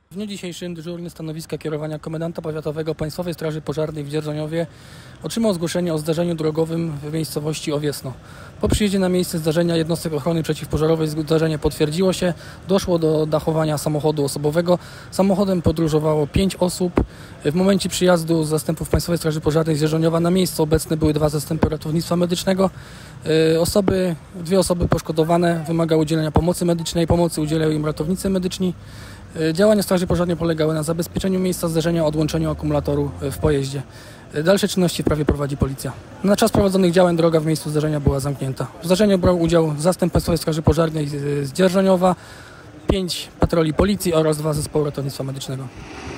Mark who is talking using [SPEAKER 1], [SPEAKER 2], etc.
[SPEAKER 1] W dniu dzisiejszym dyżurny stanowiska kierowania komendanta powiatowego Państwowej Straży Pożarnej w Dzierżoniowie otrzymał zgłoszenie o zdarzeniu drogowym w miejscowości Owiesno. Po przyjeździe na miejsce zdarzenia jednostek ochrony przeciwpożarowej zdarzenie potwierdziło się. Doszło do dachowania samochodu osobowego. Samochodem podróżowało 5 osób. W momencie przyjazdu zastępów Państwowej Straży Pożarnej z Dzierżoniowa na miejsce obecne były 2 zastępy ratownictwa medycznego. Dwie osoby poszkodowane wymagały udzielenia pomocy medycznej. Pomocy udzielają im ratownicy medyczni. Działania Straży Pożarnej polegały na zabezpieczeniu miejsca zdarzenia, odłączeniu akumulatoru w pojeździe. Dalsze czynności w sprawie prowadzi policja. Na czas prowadzonych działań droga w miejscu zdarzenia była zamknięta. W zdarzeniu brał udział zastęp Państwowej Straży Pożarnej z Dzierżoniowa, 5 patroli policji oraz 2 zespoły ratownictwa medycznego.